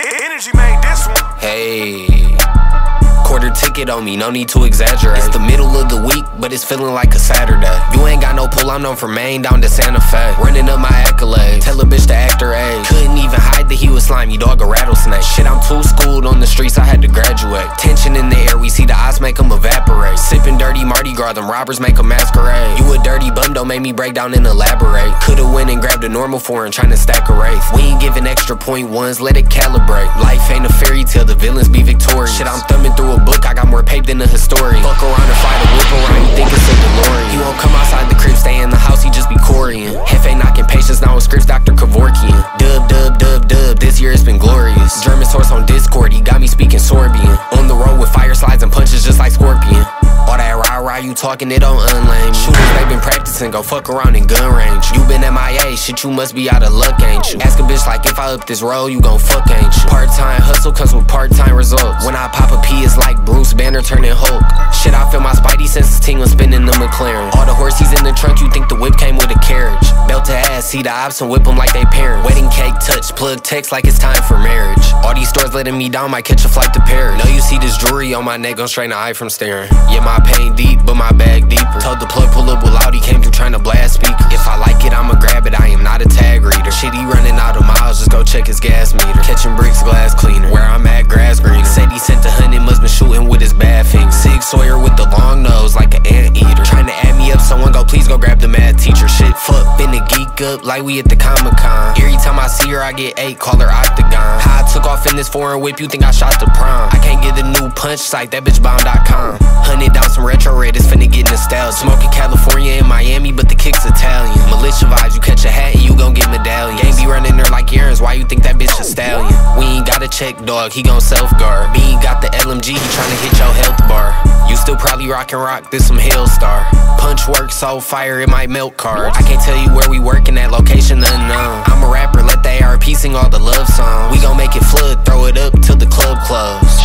Energy made this one. Hey, quarter ticket on me, no need to exaggerate. It's the middle of the week, but it's feeling like a Saturday. You ain't got no pull, I'm known from Maine down to Santa Fe. Running up my accolades, tell a bitch to act her age. Couldn't even hide that he was slimy, dog a rattlesnake. Shit, I'm too schooled on the streets, I had to graduate. Tension in the air, we see the odds make them evaporate. Sipping dirty Mardi Gras, them robbers make them masquerade. You a dirty bum, don't make me break down and elaborate. Could've went and grabbed a normal foreign, trying to stack a wraith. We ain't giving extra .1s, let it calibrate. Life ain't a fairy tale, the villains be victorious. Shit, I'm thumbing through a book, I got more paper than a historian. Fuck around and fight a whip around, you think it's a DeLorean. He won't come outside the crib, stay in the house, he just be Corian. Hefe knocking patience, now with scripts, Dr. Kevorkian. Dub, dub, dub, dub, this year it's been glorious. German source on Discord, he got me speaking Sorbian. On the road with fire slides and punches just like Scorpion. All that rah-rah you talking, it don't unlame. Shooters, they been practicing, go fuck around in gun range. You been MIA, shit, you must be out of luck, ain't you? Ask a bitch like, if I up this road, you gon' fuck, ain't you? Part-time hustle comes with part-time results. When I pop a P, it's like Bruce Banner turning Hulk. Shit, I feel my spidey senses tingling, spinning the McLaren. All the horses in the trunk, you think the whip came with a carriage. Belt to ass, see the ops and whip them like they parents. Wedding cake touch, plug text like it's time for marriage. All these stores letting me down, might catch a flight to Paris. Know you see this jewelry on my neck, gon' strain the eye from staring. Yeah, my pain deep, but my bag deeper. Told the plug pull up with loud, he came through trying to blast speakers. If I like it, I'ma grab it, I am not a tag reader. Shit, he running out of miles, just go check his gas meter. Catching bricks, glass cleaner. Where I'm at, grass greener. Said he sent 100, must been shooting with his bad finger. Sig Sawyer with the long nose, like an anteater. Trying to add me up, someone go please go grab the mad teacher. Shit, fuck, finna geek up like we at the Comic-Con. Every time I see her, I get 8, call her Octagon. How I took off in this foreign whip, you think I shot the prom. I can't get the new punch site, that bitch bomb.com. Hunted down some retro red, it's finna get nostalgia. Smoking California and Miami, but the kick's Italian. Militia vibes, you catch a hat and you gon' get medallion. Gang be running there like errands, why you think that bitch a stallion? We ain't got a check, dog, he gon' self-guard. B ain't got the LMG, he tryna hit your health bar. You still probably rockin' rock, this some Hellstar. Punch work so fire, it might melt cards. I can't tell you where we workin', that location unknown. I'm a rapper, let the ARP sing all the love songs. We gon' make it flood, throw it up till the club close.